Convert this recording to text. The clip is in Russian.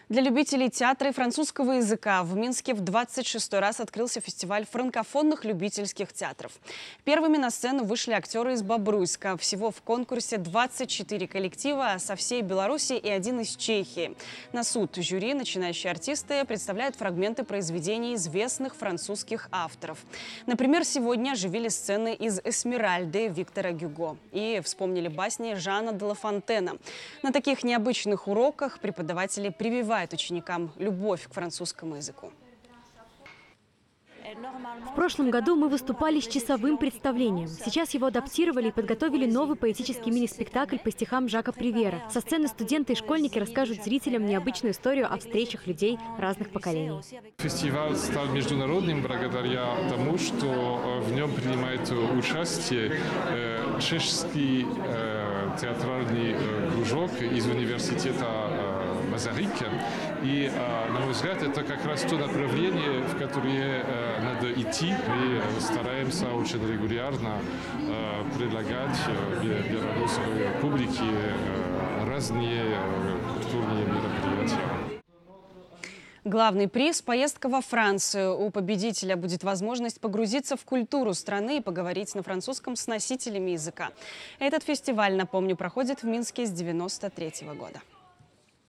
Для любителей театра и французского языка в Минске в 26-й раз открылся фестиваль франкофонных любительских театров. Первыми на сцену вышли актеры из Бобруйска. Всего в конкурсе 24 коллектива со всей Беларуси и один из Чехии. На суд жюри начинающие артисты представляют фрагменты произведений известных французских авторов. Например, сегодня оживили сцены из «Эсмеральды» Виктора Гюго и вспомнили басни Жана де Ла Фонтена. На таких необычных уроках преподаватели прививают ученикам любовь к французскому языку. В прошлом году мы выступали с часовым представлением. Сейчас его адаптировали и подготовили новый поэтический мини-спектакль по стихам Жака Привьера. Со сцены студенты и школьники расскажут зрителям необычную историю о встречах людей разных поколений. Фестиваль стал международным благодаря тому, что в нем принимает участие чешский театральный кружок из университета Мазарика. И, на мой взгляд, это как раз то направление, в которое надо идти. Мы стараемся очень регулярно предлагать белорусской публике разные культурные мероприятия. Главный приз – поездка во Францию. У победителя будет возможность погрузиться в культуру страны и поговорить на французском с носителями языка. Этот фестиваль, напомню, проходит в Минске с 1993 года.